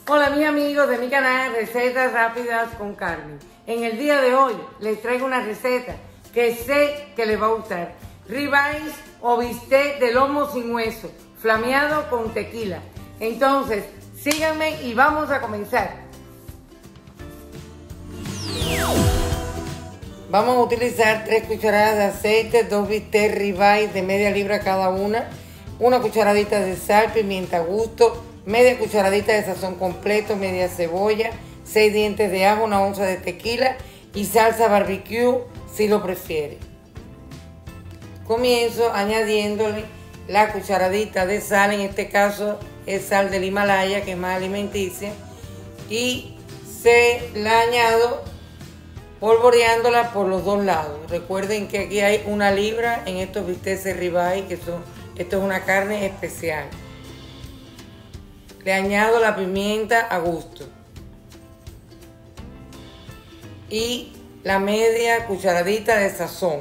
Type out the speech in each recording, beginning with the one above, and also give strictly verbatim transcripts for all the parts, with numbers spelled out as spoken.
Hola mis amigos de mi canal Recetas Rápidas con Carmen. En el día de hoy les traigo una receta que sé que les va a gustar. Ribeyes o bistec de lomo sin hueso, flameado con tequila. Entonces, síganme y vamos a comenzar. Vamos a utilizar tres cucharadas de aceite, dos bistecs ribeyes de media libra cada una, una cucharadita de sal, pimienta a gusto, media cucharadita de sazón completo, media cebolla, seis dientes de ajo, una onza de tequila y salsa barbecue si lo prefiere. Comienzo añadiéndole la cucharadita de sal, en este caso es sal del Himalaya, que es más alimenticia, y se la añado polvoreándola por los dos lados. Recuerden que aquí hay una libra en estos bistecs ribeyes, que son, esto es una carne especial. Le añado la pimienta a gusto y la media cucharadita de sazón,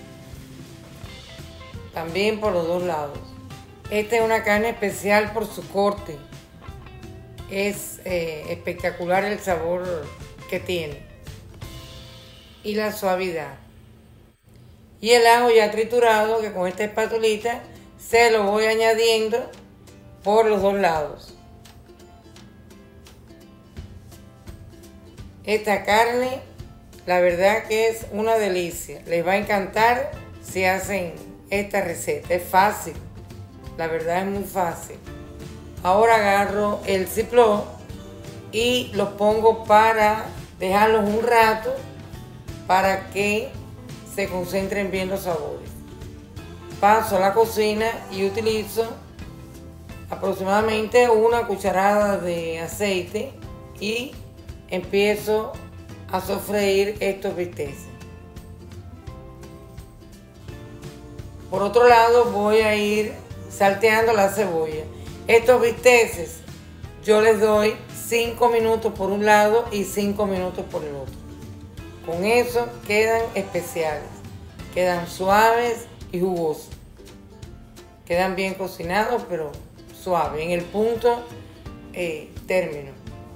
también por los dos lados. Esta es una carne especial por su corte, es eh, espectacular el sabor que tiene y la suavidad. Y el ajo ya triturado, que con esta espatulita se lo voy añadiendo por los dos lados. Esta carne, la verdad que es una delicia. Les va a encantar si hacen esta receta. Es fácil, la verdad es muy fácil. Ahora agarro el Ziploc y los pongo para dejarlos un rato para que se concentren bien los sabores. Paso a la cocina y utilizo aproximadamente una cucharada de aceite y empiezo a sofreír estos bistecs. Por otro lado voy a ir salteando la cebolla. Estos bistecs yo les doy cinco minutos por un lado y cinco minutos por el otro. Con eso quedan especiales, quedan suaves y jugosos. Quedan bien cocinados, pero suaves, en el punto eh, término.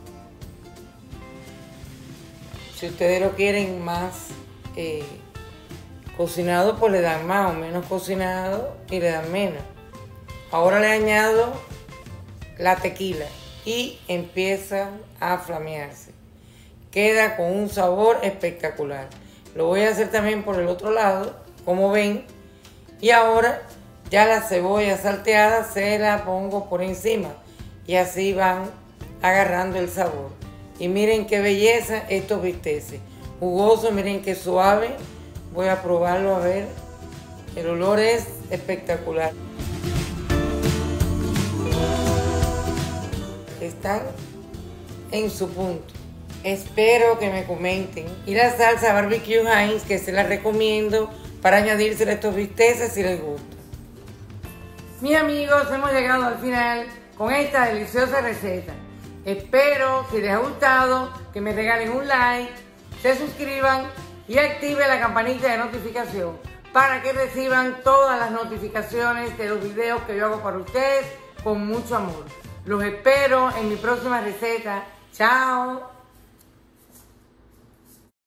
Si ustedes lo quieren más eh, cocinado, pues le dan más, o menos cocinado y le dan menos. Ahora le añado la tequila y empieza a flamearse. Queda con un sabor espectacular. Lo voy a hacer también por el otro lado, como ven. Y ahora ya la cebolla salteada se la pongo por encima. Y así van agarrando el sabor. Y miren qué belleza estos bistecs. Jugosos, miren qué suave. Voy a probarlo a ver. El olor es espectacular. Están en su punto. Espero que me comenten. Y la salsa barbecue Heinz, que se la recomiendo para añadírsela a estos bistecs si les gusta. Mis amigos, hemos llegado al final con esta deliciosa receta. Espero, si les ha gustado, que me regalen un like, se suscriban y activen la campanita de notificación para que reciban todas las notificaciones de los videos que yo hago para ustedes con mucho amor. Los espero en mi próxima receta. ¡Chao!